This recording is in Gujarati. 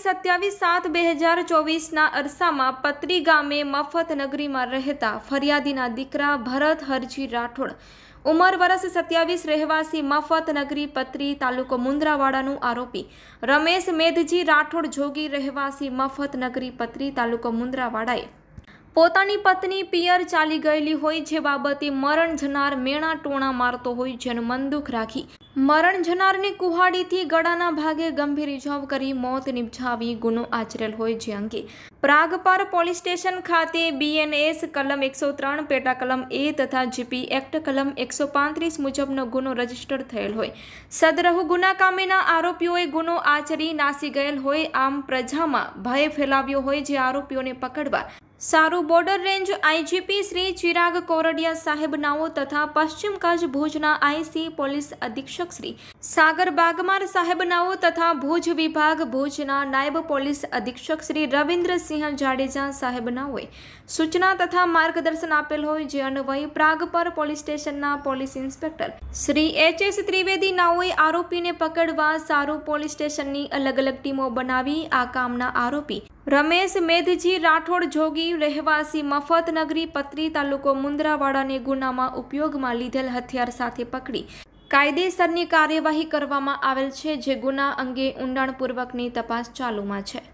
27/7/2024ના અરસામાં પત્રી ગામે મફત નગરીમાં રહેતા ફરિયાદીના દીકરા ભરત હરજી રાઠોડ ઉંમર વર્ષ 27 રહેવાસી મફત નગરી પત્રી તાલુકો મુન્દ્રાવાડાનું આરોપી રમેશ મેધજી રાઠોડ જોગી રહેવાસી મફત નગરી પત્રી તાલુકો મુન્દ્રાવાડાએ પોતાની પત્ની પિયર ચાલી ગયેલી હોય જે બાબતે મરણ જનાર મેણા ટોણા મારતો હોય જેનું મન દુઃખ રાખી મરણ જનારને કુહાડીથી ગળાના ભાગે ગંભીર ઇજાઓ કરી મોત નિપજાવી ગુનો આચરેલ હોય જે અંગે પ્રાગપર પોલીસ સ્ટેશન ખાતે BNS કલમ 103 પેટા કલમ A તથા GP એક્ટ કલમ 135 મુજબનો ગુનો રજીસ્ટર થયેલ હોય સદરહુ ગુના કામેના આરોપીઓએ ગુનો આચરી નાસી ગયેલ હોય આમ પ્રજામાં ભય ફેલાવ્યો હોય જે આરોપીઓને પકડવા સારું border range IGP Shri Chirag Koradiya સાહેબ નાઓ તથા પશ્ચિમ કચ્છ ભુજના IC પોલીસ અધિક્ષક શ્રી સાગર બાગમાર સાહેબ નાઓ તથા ભુજ વિભાગ ભુજના નાયબ પોલીસ અધિક્ષક શ્રી રવિન્દ્રસિંહ જાડેજા સાહેબ નાઓએ સૂચના તથા માર્ગદર્શન આપેલ હોય જે અન્વયે પ્રાગપર પોલીસ સ્ટેશનના police inspector Shri HS Trivedi નાઓએ આરોપીને પકડવા સારું પોલીસ સ્ટેશનની અલગ અલગ ટીમો બનાવી આ કામના આરોપી રમેશ મેધજી રાઠોડ જોગી રહેવાસી મફત નગરી પત્રી તાલુકો મુન્દ્રાવાડાને ગુનામાં ઉપયોગમાં લીધેલ હથિયાર સાથે પકડી કાયદેસરની કાર્યવાહી કરવામાં આવેલ છે જે ગુના અંગે ઊંડાણપૂર્વકની તપાસ ચાલુમાં છે।